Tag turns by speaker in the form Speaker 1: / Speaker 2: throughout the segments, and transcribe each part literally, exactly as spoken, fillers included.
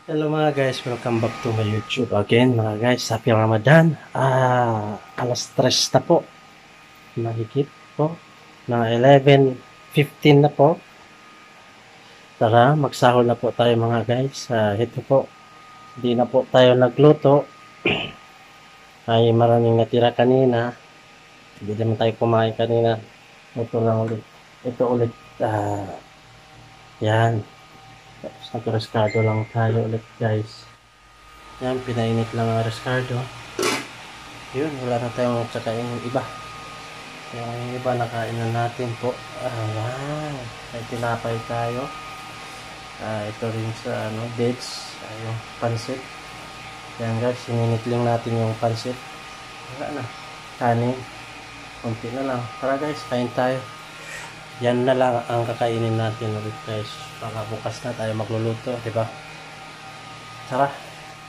Speaker 1: Hello mga guys, welcome back to my YouTube again mga guys. Happy Ramadan. Ah, alas tres na po. Mahigit po. Na eleven fifteen na po. Tara, magsahod na po tayo mga guys. Ah, ito po. Hindi na po tayo nagluto. Ay maraming natira kanina. Hindi naman tayo kumain kanina. Ito lang ulit. Ito ulit. Ah, yan. Tapos nag-rescado lang tayo ulit guys. Yan, pinainit lang ang rescado. Yun, wala na tayong tsakain yung iba. Yung iba nakain na natin po. Ayan, may tinapay tayo. Ah, ito rin sa ano, dates, ah, yung pansit. Yan guys, sininit lang natin yung pansit. Wala na, kanin. Kunti na lang. Tara guys, kain tayo. Yan na lang ang kakainin natin ulit guys. Baka bukas na tayo magluluto, diba? Tara.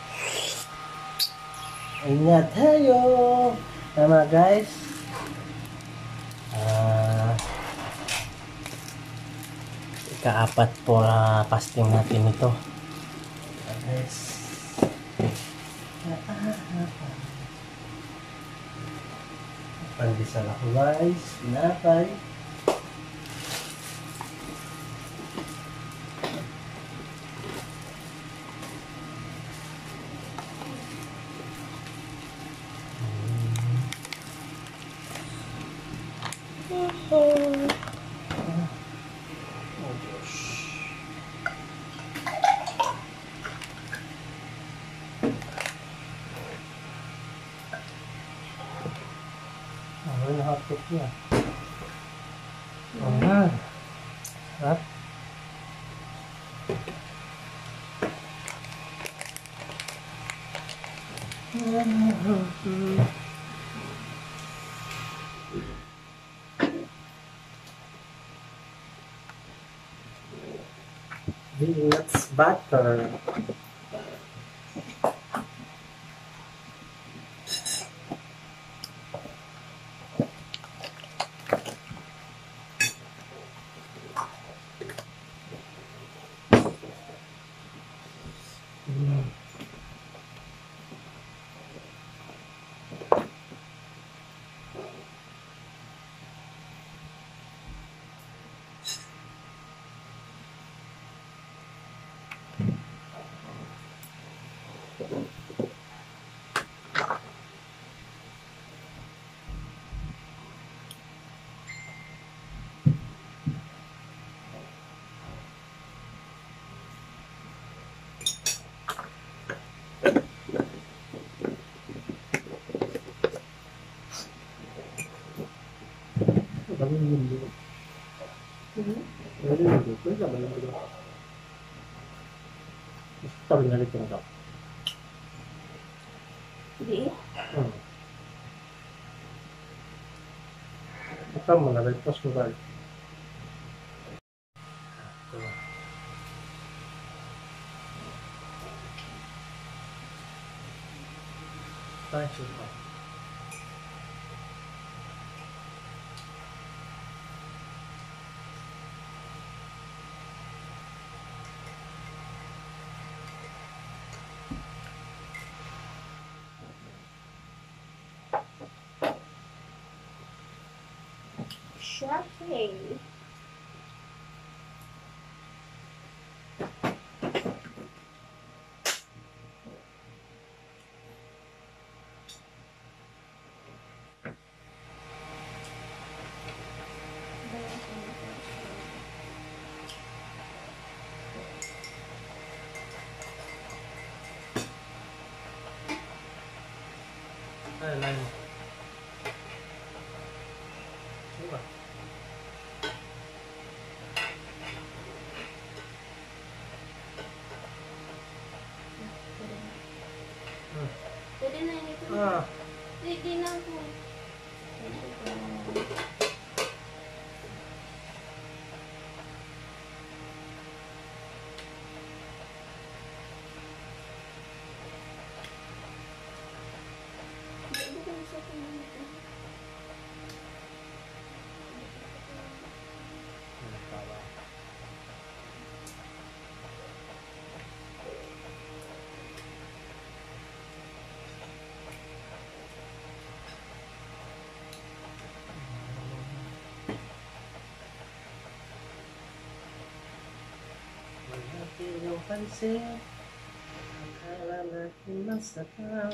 Speaker 1: Ayan na tayo. Tama guys. Uh, Ikaapat po na uh, fasting natin ito. Guys. Pandesal ako guys. Pinapay. Oh, oh gosh. Ano na hotdog niya? Oh man. Sarap. Peanuts butter. Mm. Kami hindi. Pwede hindi. Pwede naman hindi. Gusto kami nalit yung ito.
Speaker 2: Hindi?
Speaker 1: Hmm. Ito mo, naligpas ko tayo. Tayo siya.
Speaker 2: Shopping.
Speaker 1: Ay, lain. Coba. Hmm.
Speaker 2: Pwede na yun ito.
Speaker 1: Ah.
Speaker 2: Pwede na po. Pwede ko na sa
Speaker 1: napansin. Akala natin masarap.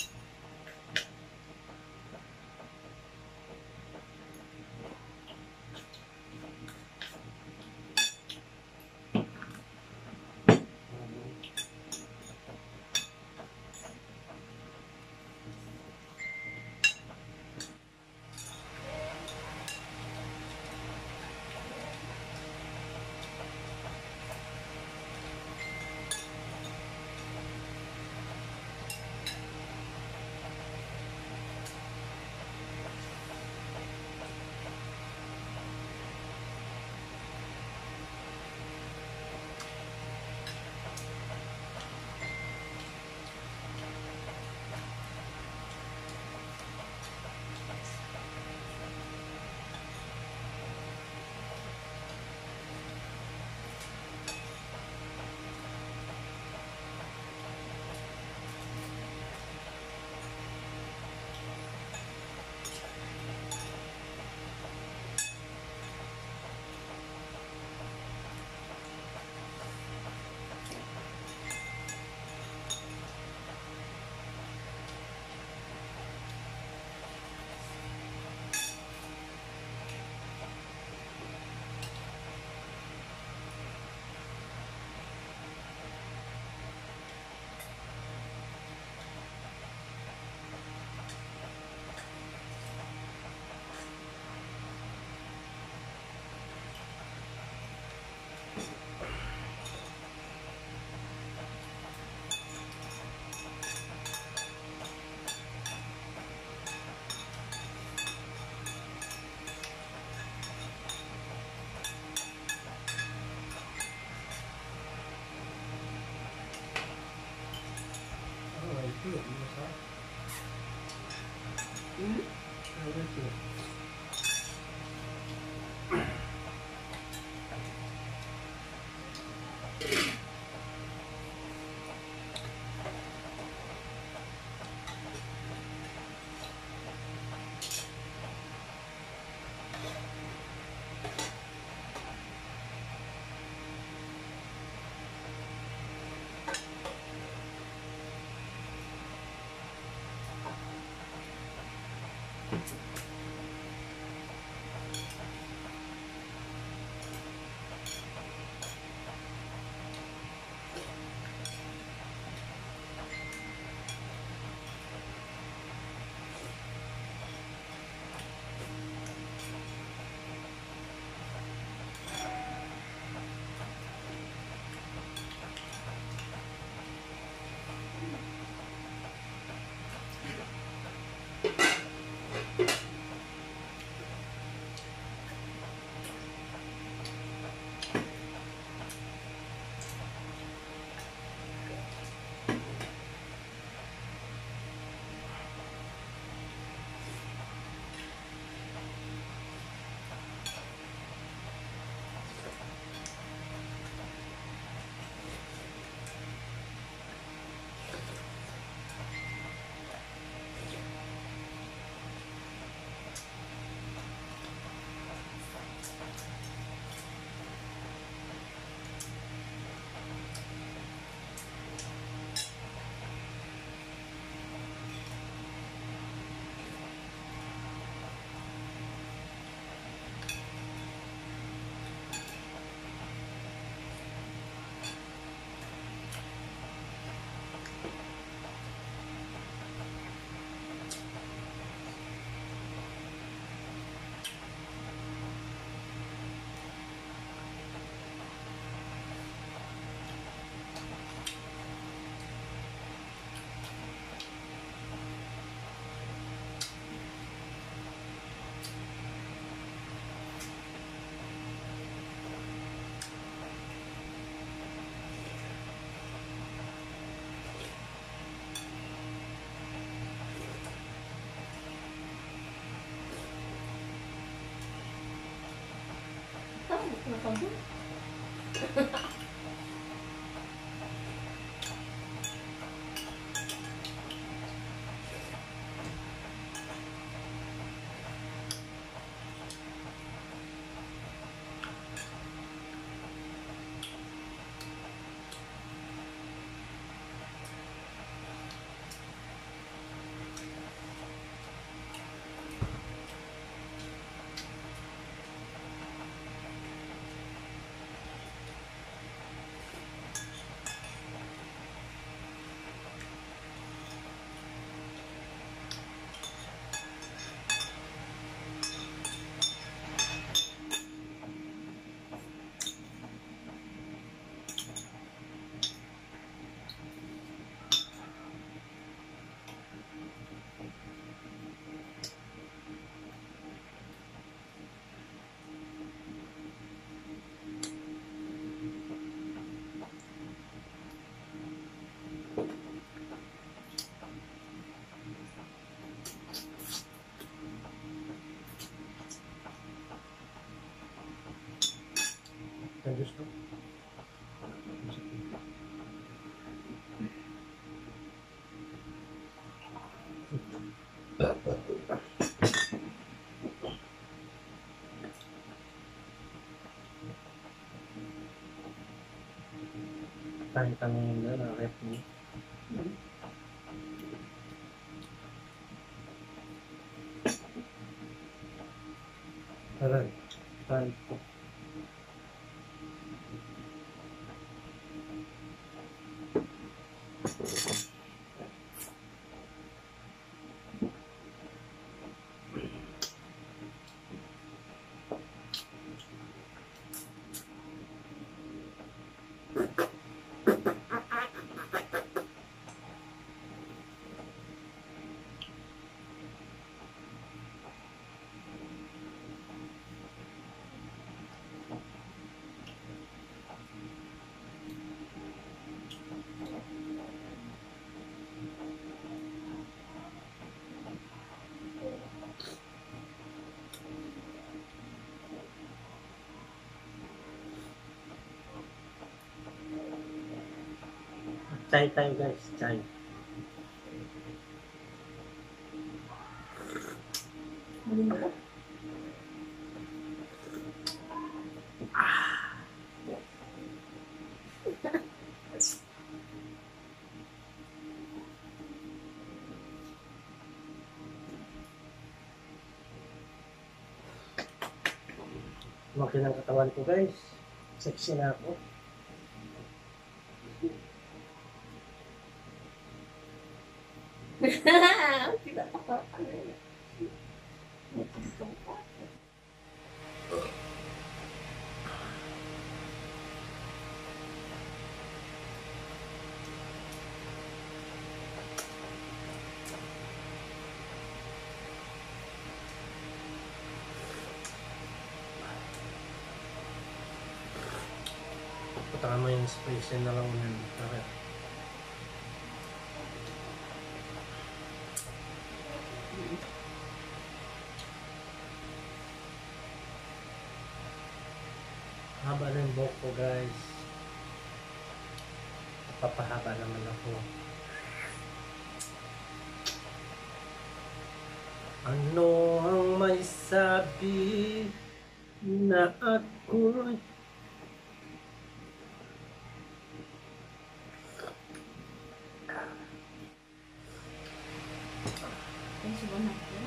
Speaker 1: Itu ya, masalah. Hmm? Ada tuh.
Speaker 2: Nakabun.
Speaker 1: Ang Diyos ko. Kain kami yun na, na-rep niya. Aray, kain po. Chai tayo guys, chai. Lumaki ng katawan ko guys. Sexy na ako.
Speaker 2: Tidak apa-apa.
Speaker 1: Putakan mo yung space na lang yan. Bakit? Haba na yung buhok ko guys. Papahaba naman ako. Ano ang may sabi na ako'y
Speaker 2: Ang subo natin.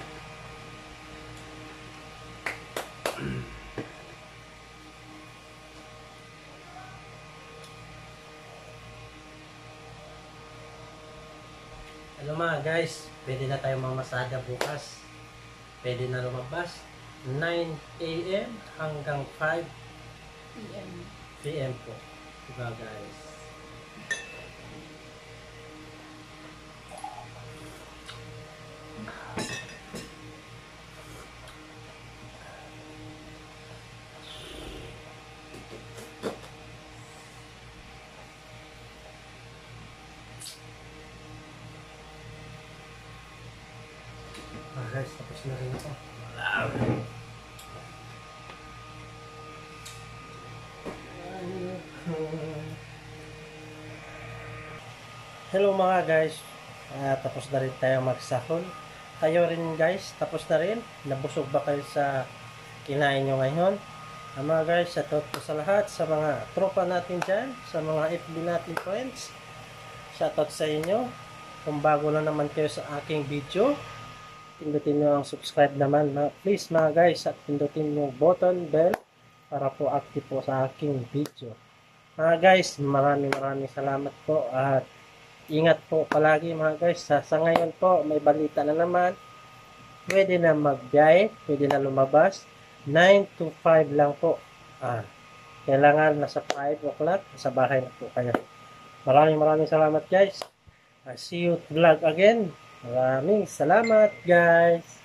Speaker 1: Hello mga guys, pwede na tayo mamasada bukas. Pwede na lumabas nine A M hanggang five
Speaker 2: P M.
Speaker 1: P M po. Diba guys? Ah guys, tapos na rin ako. Hello mga guys, Ah, tapos na rin tayo magsahol. Kayo rin guys, tapos na rin. Nabusog ba kayo sa kinain nyo ngayon? Ah, mga guys, shoutout po sa lahat, sa mga tropa natin dyan, sa mga F B natin friends. Shoutout sa inyo. Kung bago lang naman kayo sa aking video, pindutin nyo ang subscribe naman. Na, please mga guys, at pindutin yung button bell para po active po sa aking video. Mga guys, maraming maraming salamat po at ingat po palagi mga guys. Sa, sa ngayon po, may balita na naman. Pwede na magbiyahe, pwede na lumabas. nine to five lang po. Ah, kailangan nasa five o'clock, nasa bahay na po kayo. Maraming maraming salamat guys. I see you vlog again. Maraming salamat guys.